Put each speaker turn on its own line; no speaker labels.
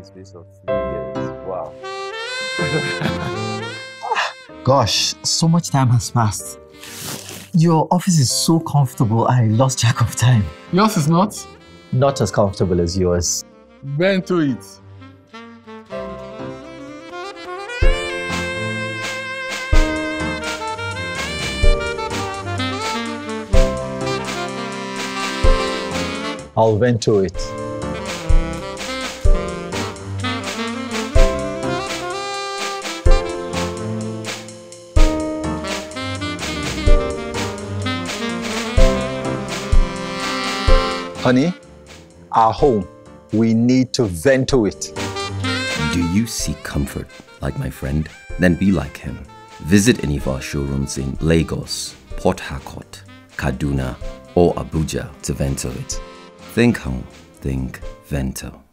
the space of 3 years. Wow.
Gosh, so much time has passed. Your office is so comfortable, I lost track of time.
Yours is not?
Not as comfortable as yours.
Vento it.
I'll vento it. Honey, our home, we need to vento it.
Do you seek comfort like my friend? Then be like him. Visit any of our showrooms in Lagos, Port Harcourt, Kaduna, or Abuja to vento it. Think home, think Vento.